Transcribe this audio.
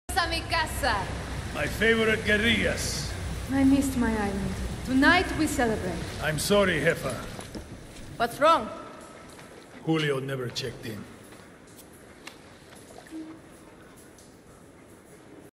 a mi casa. My favorite guerrillas. I missed my island. Tonight we celebrate. I'm sorry, Jefa. What's wrong? Julio never checked in.